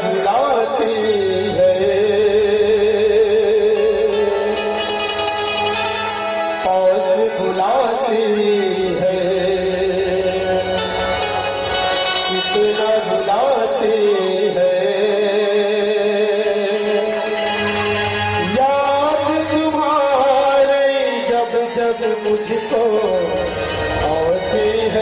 बुलाती है, पास बुलाती है, कितना बुलाती है। याद तुम्हारी जब जब मुझको आती है,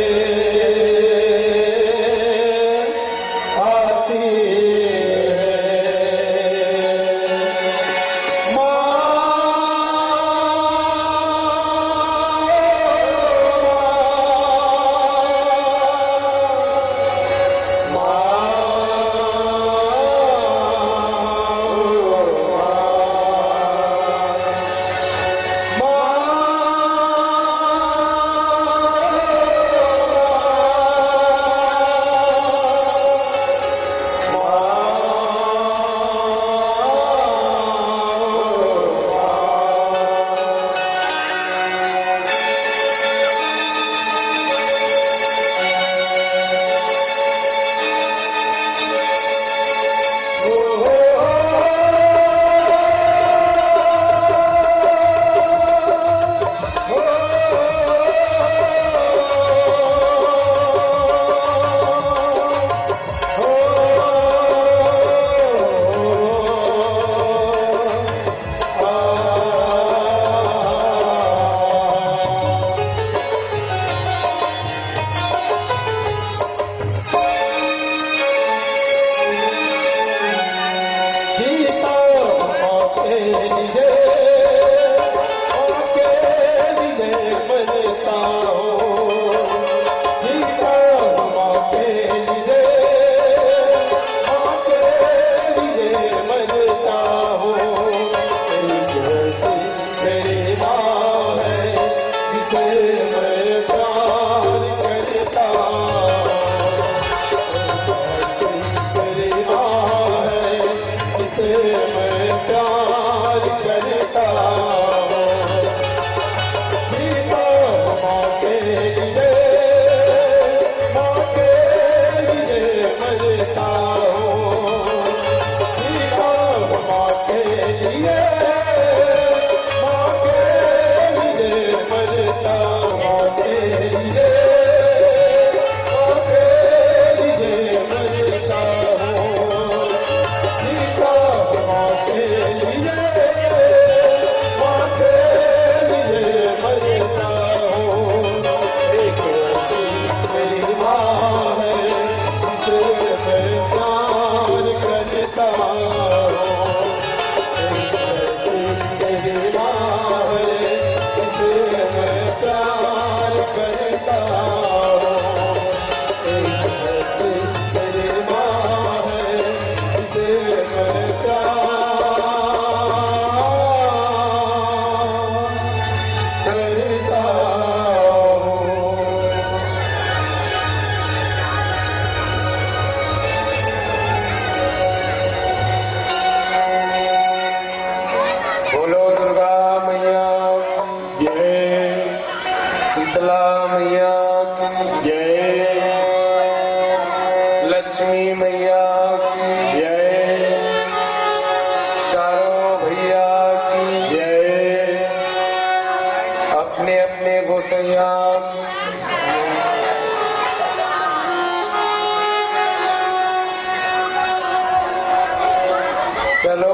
चलो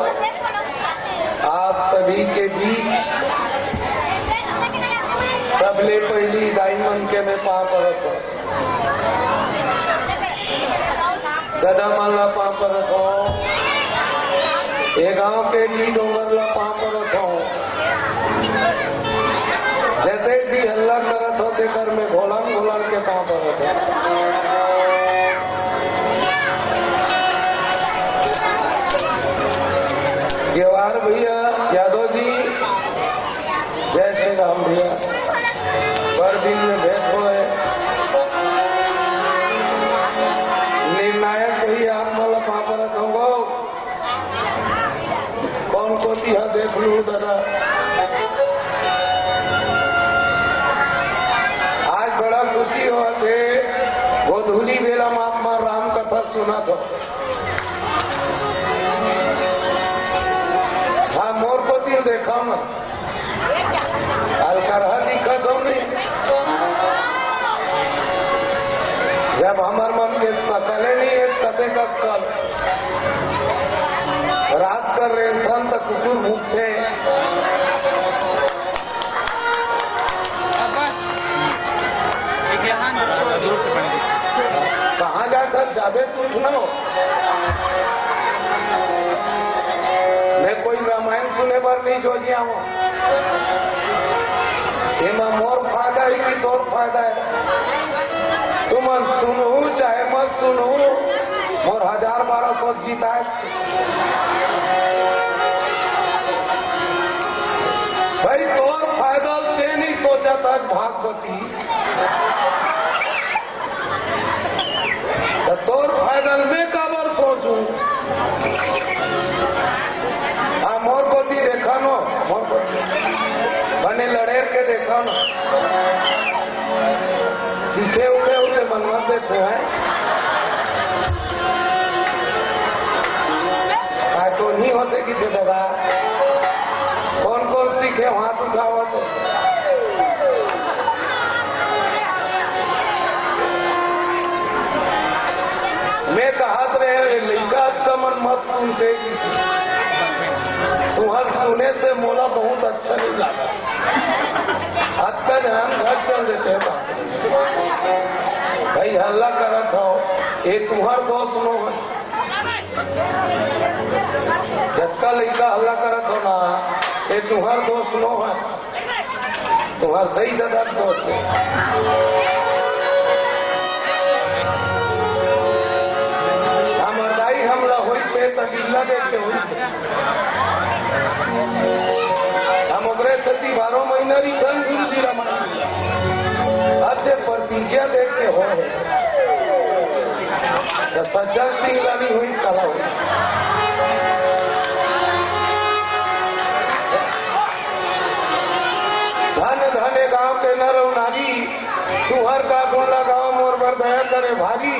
आप सभी के बीच सबले पहली दाई मन के में पाप रखो, गदा माला पाप रखो, ये गांव के नी डोंगर ला पाप रखो, जते भी हल्ला करत हो ते कर में घोलन घोलन के पाप रखो। गेवार भैया, यादव जी, जय श्री राम भैया, पर दिन में भेंट हुए। निर्णायक भैया आप मला पापा रखो, कौन को दिया देख लू दादा। आज बड़ा खुशी होते गोधूली बेला में आप राम कथा सुना था। हल्का रहा दिक्कत हमने जब हमार मन के सकले नहीं है कते का कल रात कर रहे थन तक कुकुर भूखते कहाँ जाता जाबे तू सुनाओ मैं कोई रामायण सुने पर नहीं जो जिया हूँ मोर फायदा है कि तोर फायदा है तुम सुनू चाहे मत सुनू मोर 1200 जीता है भाई तोर फायदा से नहीं सोचा था भागवती तोर फायदा में काबर सोचू हाँ मोर पोती देखा नो मोर पोती बने लड़ेर के देखा नो सीखे उठे उठे मनमत देते हैं तो नहीं होते कि थे दादा कौन कौन सीखे हाथ उठाओ तो मैं कहत रहे लड़का का मन मत सुनते तुम्हार सुने से मोला बहुत अच्छा नहीं लगा आज का ध्यान घर चल देते हैं भाई हल्ला करत हो ये तुम्हार दोस्त नो है झटका लड़का हल्ला करत हो ना ये तुम्हार दोस्त नो है तुम्हार दई दादा दोस्त है हमला होई से तगिल्ला देख के होई से हम ओकरे सती 12 महीना री धन गुरुजी रामायण अब जे प्रतिज्ञा देख के हो तो सज्जन सिंह लानी हुई कला हो धन धने गांव के नर नारी तुहर का गोला गांव मोर बर दया करे भारी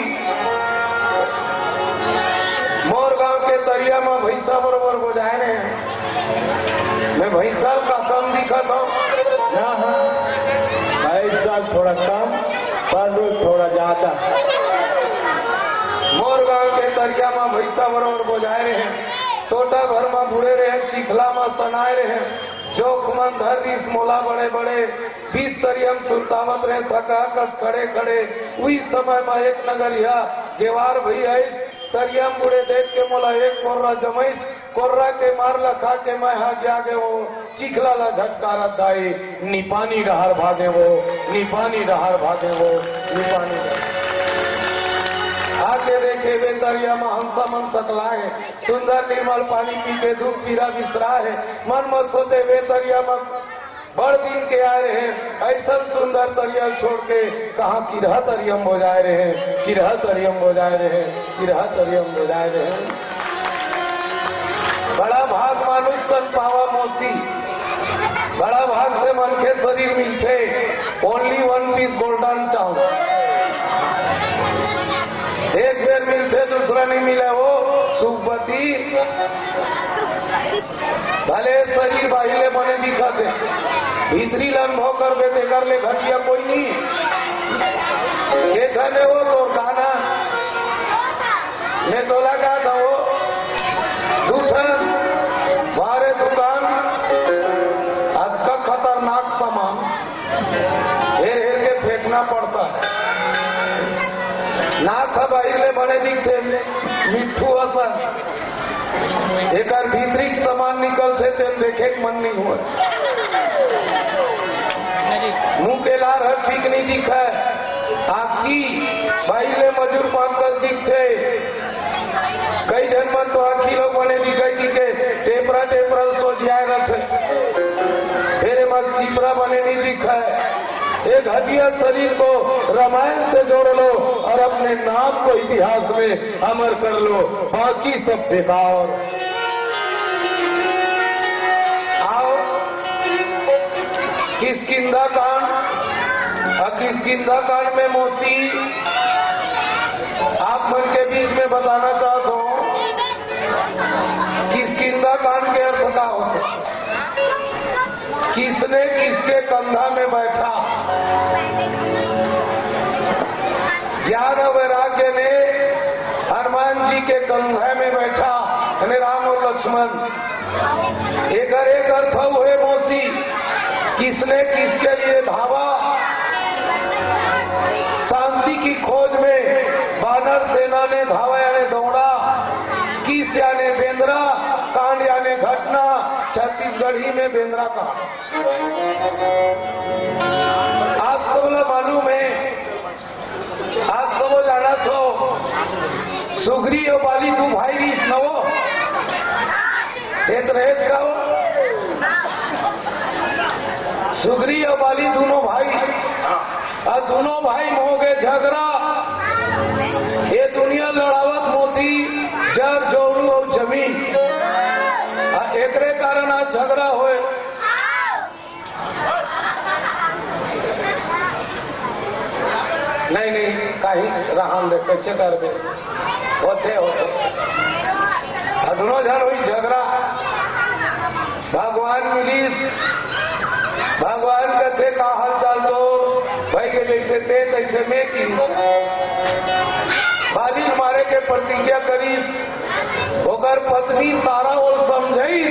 मोर गांव के तरिया में भैंसा बरोबर बुझाए ने मैं भैंसा का कम दिखत हूँ हाँ भैंसा थोड़ा कम पर थोड़ा ज्यादा मोर गांव के तरिया में भैंसा बरोबर बुझाए रहे छोटा घर में बुढ़े रहे चिखला में सनाए रहे जोख मन धर बीस मोला बड़े बड़े 20 तरियम सुल्तावत रहे थका कस खड़े खड़े उसी समय में एक नगरिया गेवार भैया तरियम बुढ़े देख के मोला एक कोर्रा जमैस कोर्रा के मारला खा के मैं हाँ गया गे वो चिखला ला झटकार दाई निपानी डहार भागे वो निपानी डहार भागे वो निपानी आके देखे वे तरिया में हंसा मन सकलाए सुंदर निर्मल पानी पी के दुख पीरा बिसरा है मन मत सोचे वे तरिया में बड़ दिन के आ रहे हैं ऐसा सुंदर तरियम छोड़ के कहा किरह तरियम बोझाए रहे हैं किरह तरियम बोझाए रहे हैं किरह तरियम बोझाए रहे हैं बड़ा भाग मानुष तन पावा मोसी बड़ा भाग से मन के शरीर मिलते ओनली 1 पीस गोल्डन चाउ एक बेर मिलते दूसरा नहीं मिले वो सुखपति भले शरीर बाहिले बने दिखते भीतरी लम्बो कर बेटे कर ले घटिया कोई नहीं ये घने वो तो गाना मैं तो लगा था वो दूसरा बारे दुकान आज का खतरनाक सामान हेर हेर के फेंकना पड़ता है ना खबाइले बने दिखते मिठू असर एक भीतरी सामान निकलते थे देखे मन नहीं हुआ मुंह के लार हर ठीक नहीं दिखा आखी बाइले मजूर पाकर दिखते कई जन मन तो आखी लोग बने दिखे कि टेपरा टेपरा सोचियाए रखे फिर मत चिपरा बने नहीं दिखा एक हटिया शरीर को रामायण से जोड़ लो और अपने नाम को इतिहास में अमर कर लो बाकी सब बेकार आओ किष्किंधा कांड किष्किंधा कांड में मौसी आप मन के बीच में बताना चाहता हूँ किष्किंधा कांड के अर्थ क्या होते किसने किसके कंधा में बैठा। ज्ञान और वैराग्य ने हनुमान जी के कंधे में बैठा, यानी राम और लक्ष्मण। एक अर्थ हुए मौसी, किसने किसके लिए धावा। शांति की खोज में वानर सेना ने धावा यानी दौड़ा, किस यानी बेंद्रा, कांड यानी घटना। छत्तीसगढ़ी में बेंद्रा कहा। आप सब लोग मालूम है, आप सब जाना तो सुग्री और बाली दो भाई भी नवो रहेज का हो। सुग्री और बाली दोनों भाई, और दोनों भाई में हो गए झगड़ा। ये दुनिया लड़ावत मोती जर जोरू और जमीन, एकरे कारण आज झगड़ा होए। नहीं कहीं रहन दे, कैसे करबे, होते दोनों जन हुई झगड़ा। भगवान मिलीस, भगवान कहते का हाल चाल तो भाई के जैसे थे तैसे मैं की। बाली मारे के प्रतिज्ञा करीस, होकर पत्नी तारा और समझाइस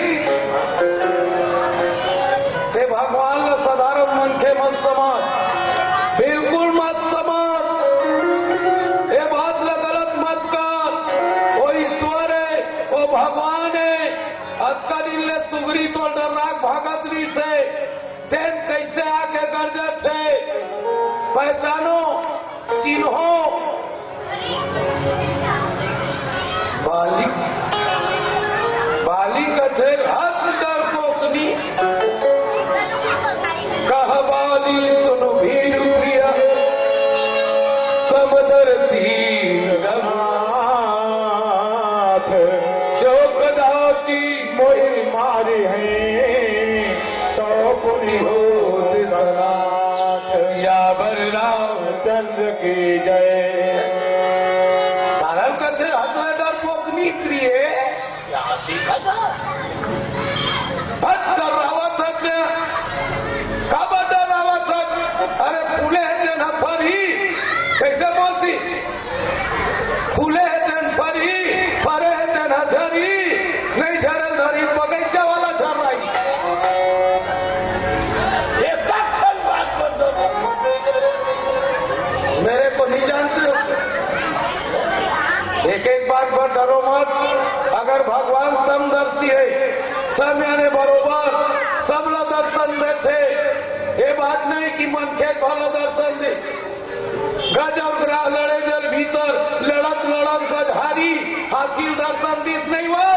ते भगवान ने साधारण मन के मत समाज, बिल्कुल मत समाज, ये बात ला गलत मत कर। वो ईश्वर है, वो भगवान है। अतकालीन ले सुगरी तो डरनाक भागतरी से तेन कैसे आके गर्जत थे, पहचानो चिन्हो। बाली कथे हस डर कोकनी, कह बाली सुनो भीर प्रिया, समदर्शी रघुनाथ, शोकदासी मोहि मारे हैं, तो पुनि होत सनाथ, यावर रामचंद्र की जय। कारण कथे हस डर कोकनी प्रिय डरावत है, कब डरावत है। अरे फूले है जन फरी, कैसे मौसी फूले है जन फरी, फरे है जन झरी, नहीं झरे धरी बगीचा वाला झर रही। ये बात कर दो, मेरे को नहीं जानते हो। एक बात पर डरो मत। अगर भगवान समदर्शी है, सब यानी बरोबर सबला दर्शन देते। ये बात नहीं कि मन के भला दर्शन दे। गजब ग्राह लड़े जल भीतर, लड़त लड़त गजहारी, हाथी दर्शन दिस नहीं वो।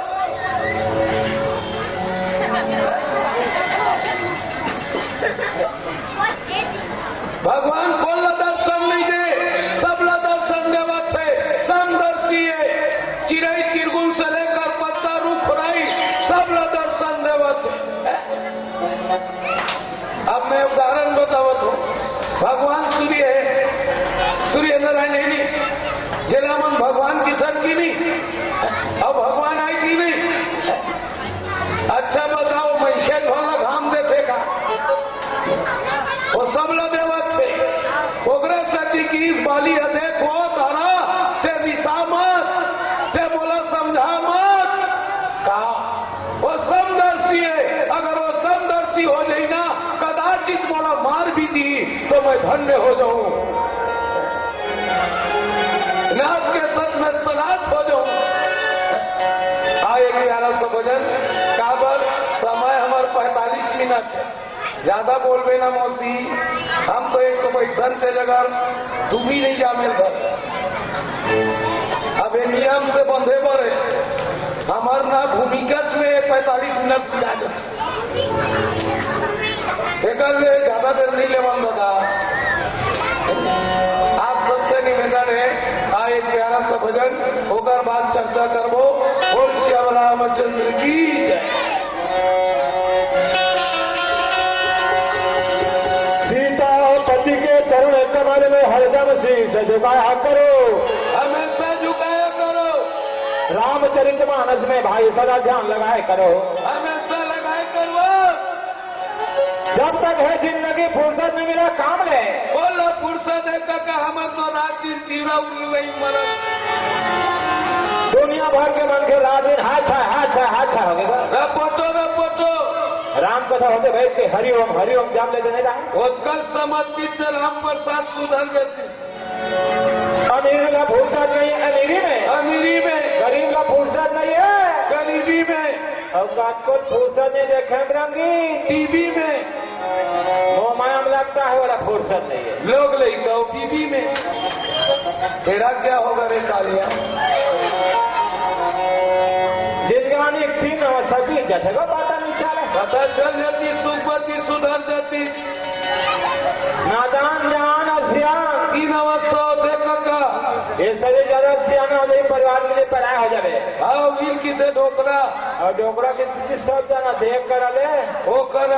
भगवान कोल दर्शन नहीं दे, सबला दर्शन देवत है। समदर्शी है, चिड़ई चिरगुल से लेकर पत्ता रूख खुराई, सबला दर्शन देवत है। अब मैं उदाहरण बतावत हूँ। भगवान सूर्य है, सूर्य नारायण है नहीं, जलामन भगवान की धन की नहीं, अब भगवान आई की नहीं। अच्छा बताओ, मैं खेल भला घाम देते का, वो सबला देवत थे। ओकरे सची की इस बाली देखो तारा, ते विषा मत, ते बोला समझा मत, कहा वो समदर्शी है। अगर वो समदर्शी हो जाए ना, कदाचित बोला मार भी दी तो मैं धन्य हो जाऊं, नाथ के सच में सनात हो जाऊं। आए प्यारा सा भजन काबर, समय हमारे 45 मिनट है, ज्यादा बोलबे ना मौसी। हम तो एक तो बैठन थे जगह, तुम ही नहीं जा मिल घर। अब ये नियम से बंधे पर है, हमार ना भूमिगत में 45 मिनट से ज्यादा ज्यादा देर नहीं लेवन दादा। आप सबसे निवेदन है, आए प्यारा सा भजन होकर बाद चर्चा करबो। बोल श्याम रामचंद्र की जय। पति के चरण कमल में हरदम शीश झुकाया करो, हमेशा झुकाया करो। रामचरितमानस में भाई सदा ध्यान लगाए करो, हमेशा लगाए करो। जब तक है जिंदगी फुर्सत नहीं मिला काम ले। बोला फुर्सत है काका हम तो रात दिन तीवरा वही मरन दुनिया भर के मन के रात दिन हाथ हो गया। रपोटो राम कथा होते बैठ के हरिओम जाम ले देने रहा। उत्कल समर्थित राम प्रसाद सुधर गए। अमीर का फुर्सत नहीं है अमीरी में गरीब का फुर्सत नहीं है गरीबी में और को फुर्सत नहीं देखे रंगी टीवी में वो माया में लगता है वाला फुर्सत नहीं है। लोग ले गो बीबी में तेरा क्या होगा रे कालिया जिंदगानी तीन सभी जगह पता चल जाती सुखवती सुधर जाती। नादान जहान और सियान 3 अवस्था होते काका ये सभी ज्यादा सियाना हो जाए परिवार के लिए पराया हो जाए। आओ वील की थे डोकरा और डोकरा की स्थिति सब जाना देख कर ले वो कर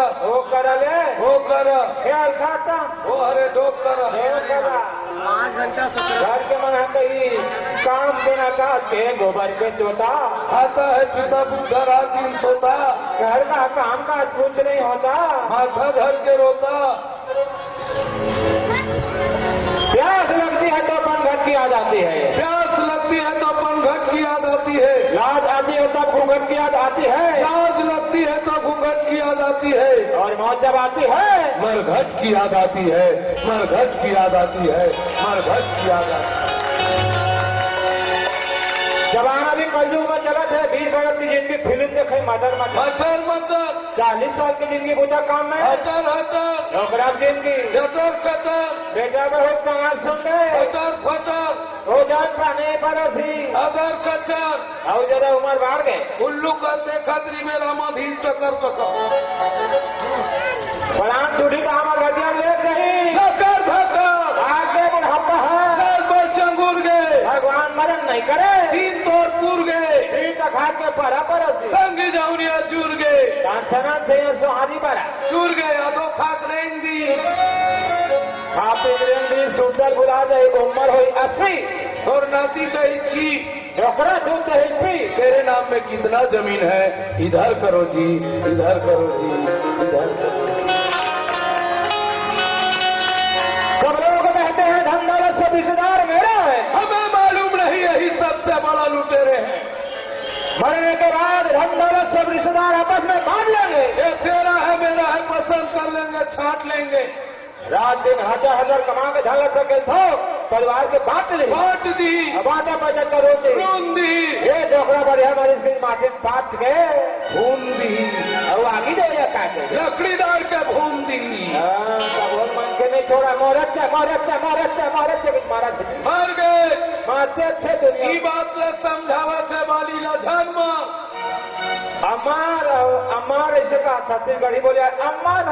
ख्याल खाता वो अरे डोक कर 5 घंटा घर के मन कहीं काम बिना काज के गोबर के चोता खाता है पिता बुढ़ा रात दिन सोता घर का काम काज कुछ नहीं होता माथा धर के रोता। प्यास लगती है तो पनघट की याद आती है प्यास लगती है तो पनघट की याद आती है लाज आती है तब घूंघट की याद आती है लाज लगती है तो घूंघट की याद आती है और मौत जब आती है मरघट की याद आती है मरघट की याद आती है मरघट की याद आती है। जमाना भी कलयुग में चला है 20 बरस की जिंदगी फिल्म देखे मटर 40 साल की जिंदगी बुझा काम में हटर नौकरा जिंदगी चतर कतर बेटा बहुत कहा सुन ले फटर हो जाए पाने पड़ोसी अगर कचर और ज्यादा उम्र बढ़ गए उल्लू करते खतरी में रामाधीन टकर बरान चूड़ी का हमारे घटिया ले गई धकर धकर आगे बुढ़ापा है चंगुर गए भगवान मरण नहीं करे 3 तोड़ पुर गए 3 तखार के परा पड़ोसी संग जाउनिया चूर गए कांचना से सोहारी परा चूर गए अदो खाक रेंगी खापी रेंगी सुंदर बुला दे उम्र हुई 80 और नाती कही छी डोकरा दूध दही पी तेरे नाम में कितना जमीन है इधर करो जी इधर करो जी इधर करो। सब लोग कहते हैं धन दौलत से रिश्तेदार मेरा है हमें मालूम नहीं यही सबसे बड़ा लुटेरे हैं। मरने के बाद धन दौलत सब रिश्तेदार आपस में बांट लेंगे ये तेरा है मेरा है पसंद कर लेंगे छाट लेंगे रात दिन 1000 कमा के झलक सके तो परिवार के बांट दी बाटा बचत करो दी ये डोकरा बढ़िया हमारी इसकी माथे पाट के भून दी और आगे दे काटे लकड़ी दार के भून दी मन के नहीं छोड़ा मोरच्चा मर गए मारते अच्छे दुनिया ई बात ले समझावा थे वाली ला जन्म अमार ऐसे कहा छत्तीसगढ़ी बोले अमर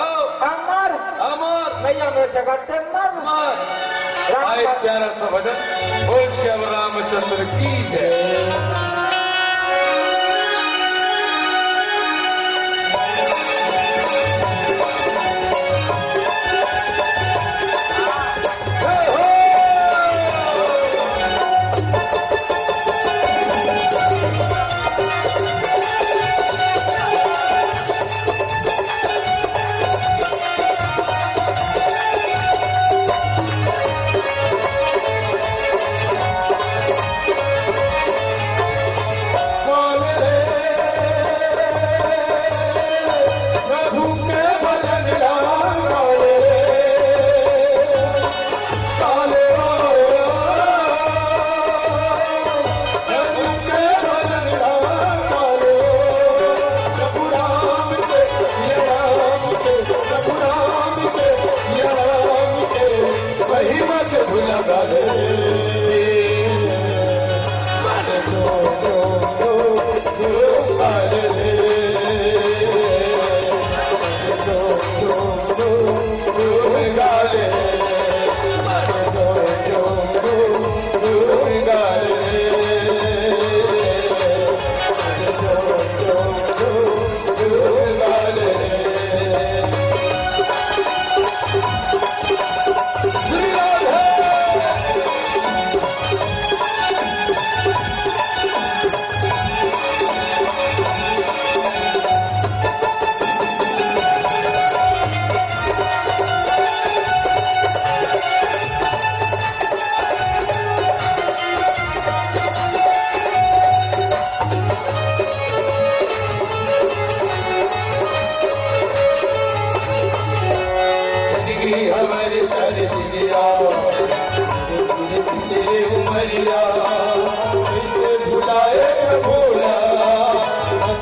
नहीं हमेशा करते आए प्यारा सा भजन बोल श्याम रामचंद्र की जय।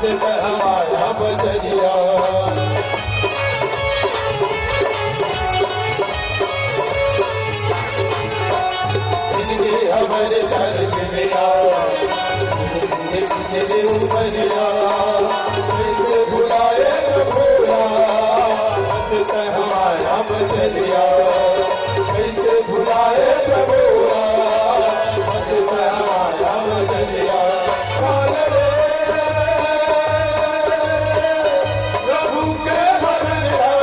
हमारा बजरिया जिंदगी हमारे दर दिया तेरे उपरिया कैसे भुलाए भूला हमारा बजरिया कैसे भुलाए भूला हमारा बजरिया प्रभु के भजन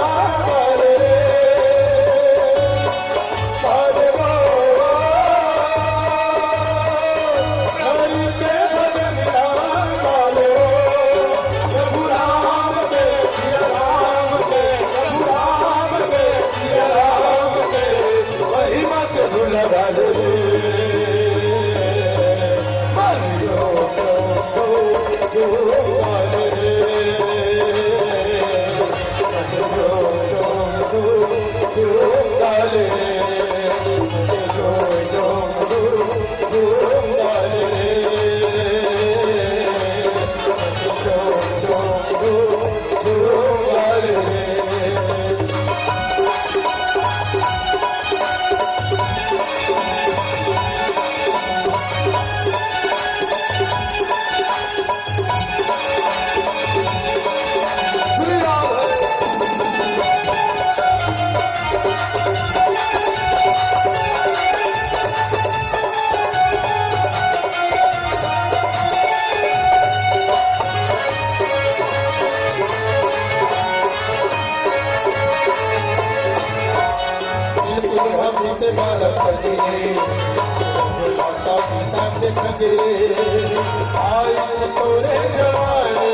तोरे जवानी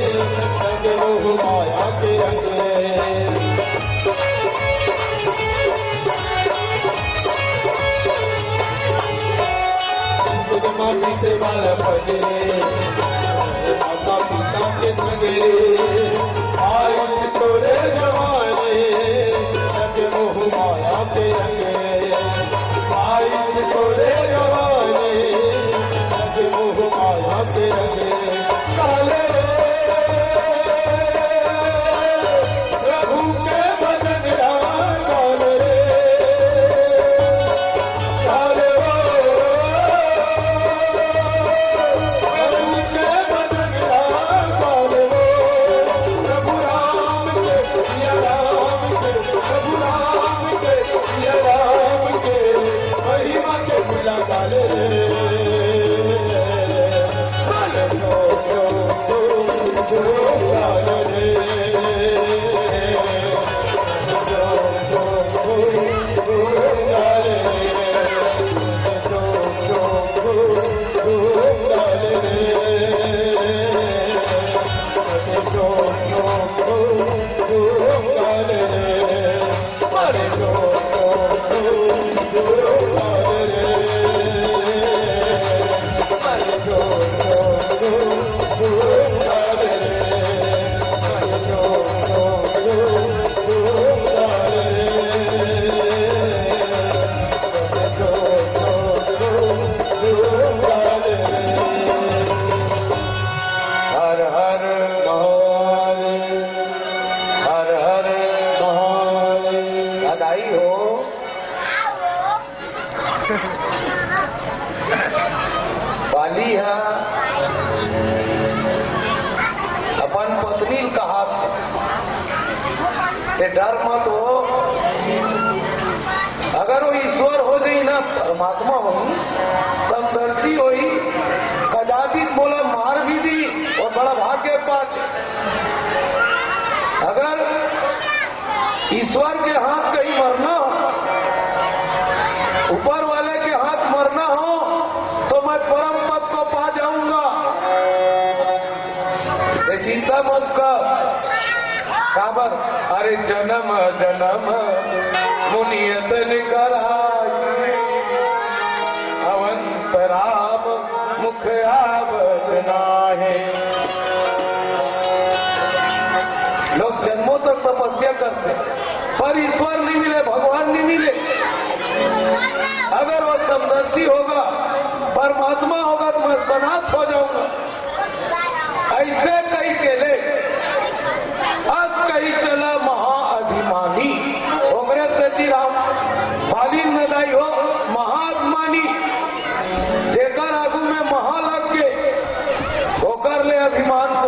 माया के माटी से बाला पगे माता पिता के संगे आयुष तोरे जवानी मोह माया के रंगे आयुष तोरे जवानी मोह माया के रंगे काले प्रभु के भजन काल रे काले प्रभु के भजन काल रे प्रभु राम के सिया राम के प्रभु राम के सिया राम के महिमा के भुला काले रे अपन पत्नी कहा ते डर मत हो, अगर वो ईश्वर हो गई ना परमात्मा हो समदर्शी हो कदाचित बोला मार भी दी और बड़ा भाग्य पाते। अगर ईश्वर के हाथ कहीं मरना हो, ऊपर वाले के हाथ मरना हो तो मैं परम पद को पा जाऊंगा। चिंता मत कर काबर, अरे जन्म जन्म मुनियतन कराई अवंत राम मुख आवजना है। लोग जन्मों तक तपस्या करते पर ईश्वर नहीं मिले, भगवान नहीं मिले। अगर वो समदर्शी होगा, परमात्मा होगा तो मैं सनात हो जाऊंगा। ऐसे कई कर ले अभिमान